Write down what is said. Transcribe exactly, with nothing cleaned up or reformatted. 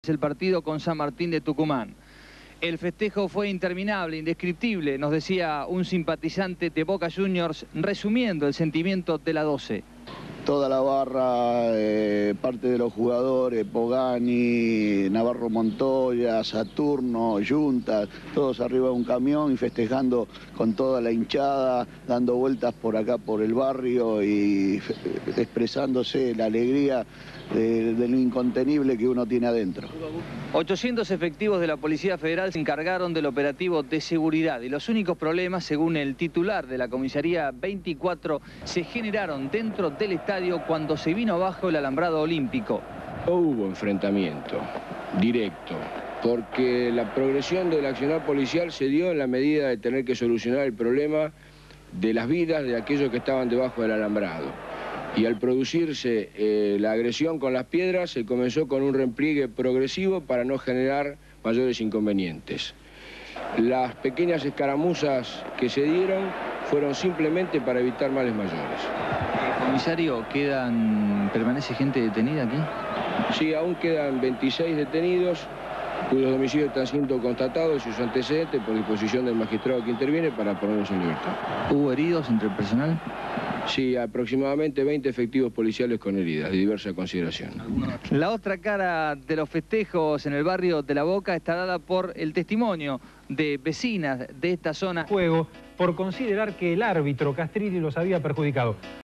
el partido con San Martín de Tucumán. El festejo fue interminable, indescriptible, nos decía un simpatizante de Boca Juniors, resumiendo el sentimiento de la doce. Toda la barra, eh, parte de los jugadores, Pogani, Navarro Montoya, Saturno, Juntas, todos arriba de un camión y festejando con toda la hinchada, dando vueltas por acá por el barrio y expresándose la alegría de, de lo incontenible que uno tiene adentro. ochocientos efectivos de la Policía Federal se encargaron del operativo de seguridad y los únicos problemas, según el titular de la comisaría veinticuatro, se generaron dentro del estadio cuando se vino abajo el alambrado olímpico. No hubo enfrentamiento directo, porque la progresión del accionar policial se dio en la medida de tener que solucionar el problema de las vidas de aquellos que estaban debajo del alambrado. Y al producirse eh, la agresión con las piedras, se comenzó con un repliegue progresivo para no generar mayores inconvenientes. Las pequeñas escaramuzas que se dieron fueron simplemente para evitar males mayores. Comisario, ¿quedan, permanece gente detenida aquí? Sí, aún quedan veintiséis detenidos, cuyos domicilios están siendo constatados y sus antecedentes por disposición del magistrado que interviene para ponerlos en libertad. ¿Hubo heridos entre el personal? Sí, aproximadamente veinte efectivos policiales con heridas de diversa consideración. La otra cara de los festejos en el barrio de La Boca está dada por el testimonio de vecinas de esta zona. Juego por considerar que el árbitro Castrilli los había perjudicado.